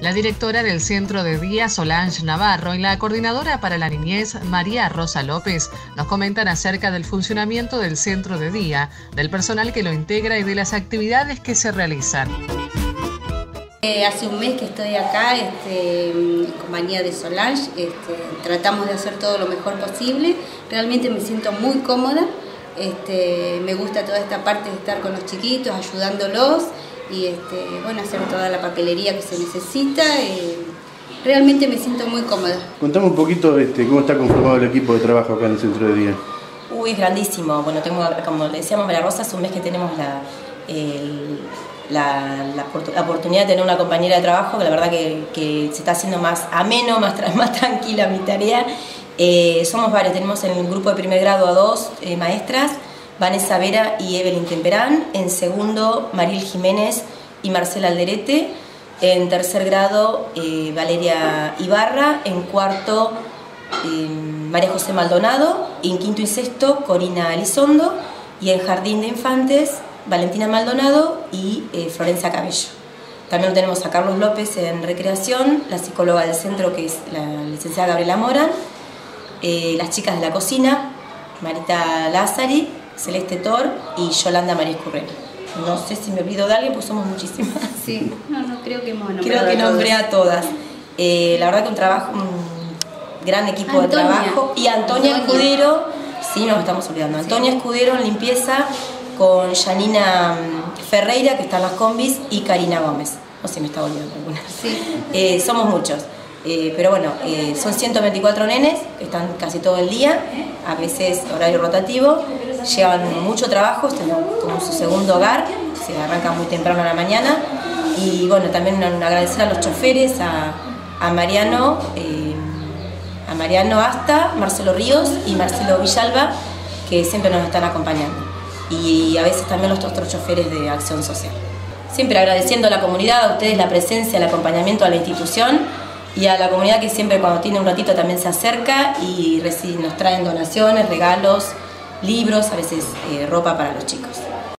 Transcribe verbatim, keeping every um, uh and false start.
La directora del Centro de Día, Solange Navarro, y la coordinadora para la niñez, María Rosa López, nos comentan acerca del funcionamiento del Centro de Día, del personal que lo integra y de las actividades que se realizan. Eh, hace un mes que estoy acá este, en compañía de Solange, este, tratamos de hacer todo lo mejor posible, realmente me siento muy cómoda, este, me gusta toda esta parte de estar con los chiquitos, ayudándolos y este, bueno, hacer toda la papelería que se necesita, eh, realmente me siento muy cómoda. Contame un poquito este, cómo está conformado el equipo de trabajo acá en el Centro de Día. Uy, es grandísimo, bueno, tengo, como le decíamos María Rosa, hace un mes que tenemos la... El, La, la, la oportunidad de tener una compañera de trabajo que la verdad que, que se está haciendo más ameno, más, más tranquila mi tarea. Eh, somos varios, tenemos en el grupo de primer grado a dos eh, maestras, Vanessa Vera y Evelyn Temperán, en segundo Maril Jiménez y Marcela Alderete, en tercer grado eh, Valeria Ibarra, en cuarto eh, María José Maldonado, y en quinto y sexto Corina Elizondo, y en jardín de infantes Valentina Maldonado y eh, Florencia Cabello. También tenemos a Carlos López en recreación, la psicóloga del centro que es la licenciada Gabriela Mora, eh, las chicas de la cocina, Marita Lázari, Celeste Tor y Yolanda María Escurrera. No sé si me olvido de alguien, pues somos muchísimas. Sí, no, no creo que hemos nombrado Creo que nombré a todas. Eh, la verdad que un trabajo, un gran equipo Antonia. de trabajo. Y Antonia, Antonia Escudero, sí nos estamos olvidando, Antonia sí. Escudero en limpieza, con Janina Ferreira, que está en las combis, y Karina Gómez. No sé si me está olvidando alguna. Sí. Eh, somos muchos, eh, pero bueno, eh, son ciento veinticuatro nenes, que están casi todo el día, a veces horario rotativo, llevan mucho trabajo, están como su segundo hogar, se arranca muy temprano a la mañana, y bueno, también agradecer a los choferes, a, a Mariano, eh, a Mariano Asta, Marcelo Ríos y Marcelo Villalba, que siempre nos están acompañando. Y a veces también los otros choferes de Acción Social. Siempre agradeciendo a la comunidad, a ustedes la presencia, el acompañamiento a la institución y a la comunidad que siempre cuando tiene un ratito también se acerca y nos traen donaciones, regalos, libros, a veces eh, ropa para los chicos.